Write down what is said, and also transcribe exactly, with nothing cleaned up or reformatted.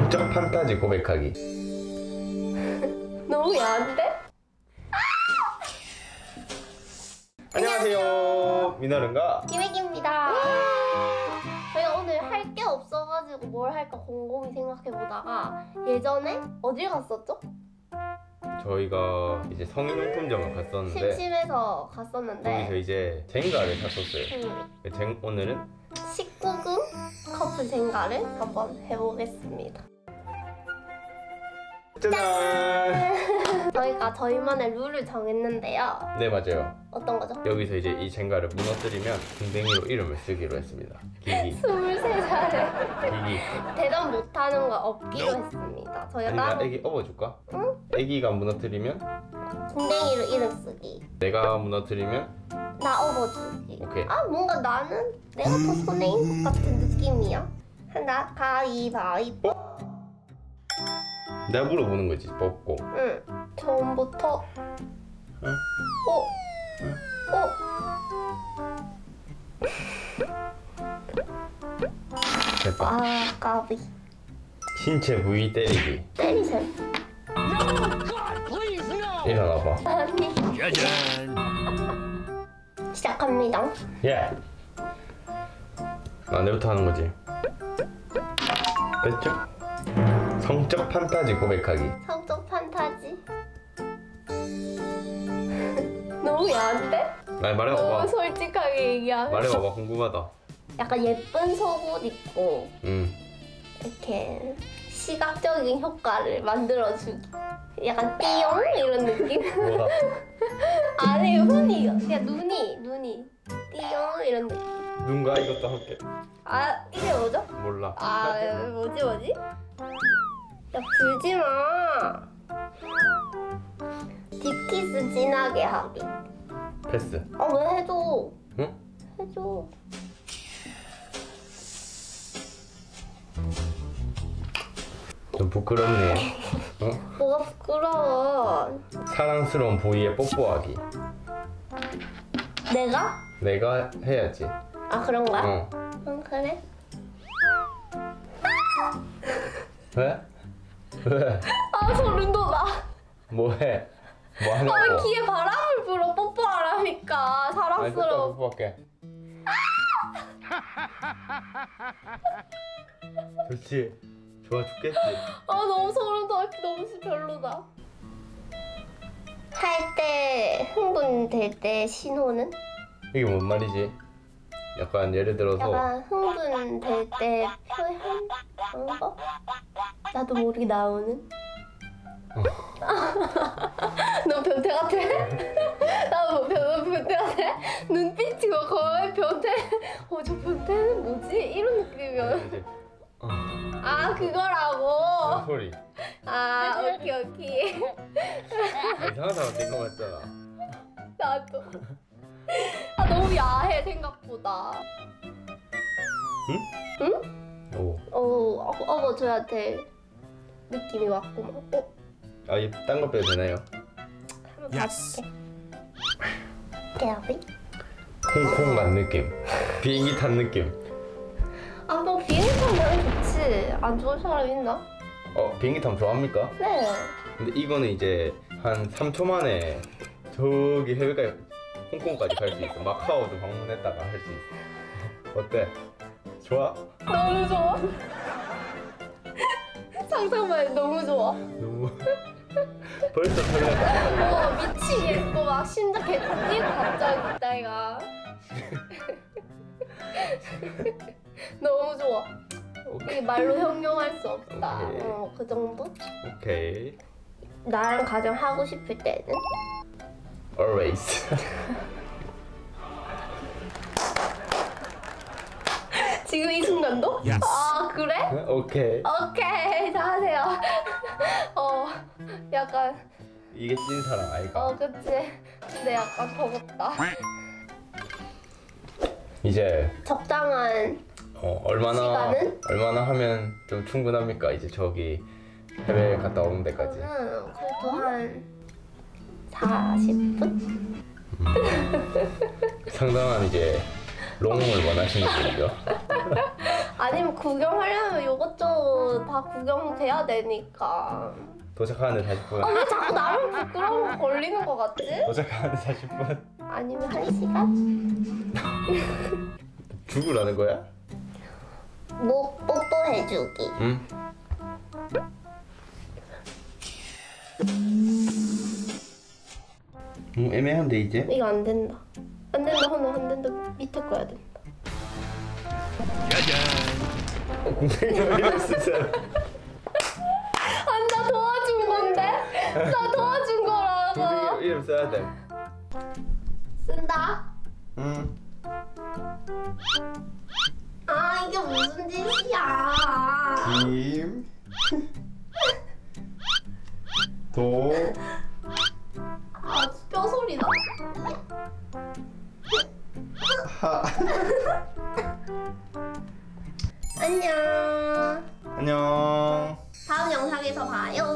성적 판타지 고백하기. 너무 야한데? 안녕하세요, 민어른과 김혜기입니다. 저희가 오늘 할 게 없어가지고 뭘 할까 곰곰이 생각해보다가 예전에 어딜 갔었죠? 저희가 이제 성인용품점을 갔었는데 심심해서 갔었는데 거기서 이제 젠가를 샀었어요. 음, 젠, 오늘은 십구 금 커플 젠가를 한번 해보겠습니다. 짜잔! 저희가 저희만의 룰을 정했는데요. 네, 맞아요. 어떤 거죠? 여기서 이제 이 젠가를 무너뜨리면 궁뎅이로 이름을 쓰기로 했습니다. 기기. 스물세 살에 기기. 대답 못하는 거 없기로 했습니다. 저희가 아니, 나 따로 애기 업어줄까? 응? 애기가 무너뜨리면 궁뎅이로 이름 쓰기, 내가 무너뜨리면 나 업어주기. 오케이. 아, 뭔가 나는 내가 더 손해인 것 같은 느낌이야. 한다. 가위바위보. 내가 물어보는 거지, 뽑고. 응. 처음부터. 응? 오. 오. 됐다. 아, 까비. 신체 부위 때리기. 때리세요. 일어나봐. 아니. 시작합니다. 예. 아, 내부터 하는 거지. 됐죠? 성적 판타지 고백하기. 성적 판타지. 너무 야한데? 말 말해봐봐. 너무 솔직하게 얘기하면. 말해봐봐. 궁금하다. 약간 예쁜 속옷 입고 응. 이렇게 시각적인 효과를 만들어주기. 약간 띠용 이런 느낌? 뭐야? 아니, 흔히 그냥 눈이 눈이 띠용 이런 느낌. 눈가 이것도 함께. 아, 이게 뭐죠? 몰라. 아, 뭐지 뭐지? 야, 불지 마. 딥키스 진하게 하기. 패스. 아, 왜 해줘? 응? 해줘. 좀 부끄럽네. 어? 뭐가 부끄러워. 사랑스러운 부위에 뽀뽀하기. 내가? 내가 해야지. 아, 그런 거야? 어. 응, 그래. 왜? 왜? 아, 소름 돋아. 뭐해? 뭐 아, 하냐고? 왜 귀에 바람을 불어 뽀뽀하라니까. 아니, 사랑스러워. 뽀뽀할게. 좋지? 좋아 죽겠지? 아, 너무 소름 돋아. 너무 별로다. 할 때 흥분될 때 신호는? 이게 뭔 말이지? 약간 예를 들어서 약간 흥분될 때 표현? 그런 거? 나도 모르게 나오는? 너 변태 같아? 나도 변, 변태 같아? 눈빛이 거의 변태? 어, 저 변태는 뭐지? 이런 느낌이야. 이제 어, 아, 그거라고? 그런 소리. 아, 오케이, 오케이. 아, 이상한 사람 된 거 같잖아. 나도. 아, 너무 야해, 생각보다. 응? 응? 오. 어, 어, 업어줘야 될 느낌이 왔구만. 어? 아, 이 딴 거 빼도 되나요? 한번 봐줄게. 깨비? 콩콩 간 느낌. 비행기 탄 느낌. 아, 뭐 비행기 타면 좋지. 안 좋은 사람 있나? 어, 비행기 타면 좋아합니까? 네. 근데 이거는 이제 한 삼 초 만에 저기 해외까지 홍콩까지 갈 수 있어. 마카오도 방문했다가 할 수 있어. 어때? 좋아? 너무 좋아. 상상만 해도 너무 좋아. 너무 벌써 설레다. 어, 미치겠고 막 심장 개 뛰고 갑자기 이따가. 너무 좋아. 이게 말로 형용할 수 없다. 오케이. 어, 그 정도? 오케이. 나랑 가장 하고 싶을 때는? Always. 지금 이 순간도? Yes. 아, 그래? 오케이. 오케이, 잘하세요. 어, 약간, 이게 찐 사람 아이가. 어, 그치. 근데 약간 버겁다. 이제 적당한 어, 얼마나 시간은? 얼마나 하면 좀 충분합니까? 이제 저기 해외 갔다 오는 데까지. 저는 그래도 한 사십 분? 상당한 이제 롱을 원하시는 분이죠. 아니면 구경하려면 이것저것 다 구경돼야 되니까. 도착하는데 사십 분. 아, 왜 자꾸 나만 부끄러운 거 걸리는 거 같지? 도착하는데 사십 분. 아니면 한 시간? 죽으라는 거야? 뭐 뽀뽀해주기. 응. 음, 애매한데 이제? 이거 안 된다. 안 된다 하면 안 된다. 밑에 거야 된다. 어, 공생이 이럴 수 있잖아. 아니 나 도와준 건데? 나 도와준 거라고. 공생이 이름 써야 돼. 쓴다. 응. 아 이게 무슨 짓이야. 김. 도. 아 뼈소리 나. 하. 안녕. 안녕. 다음 영상에서 봐요.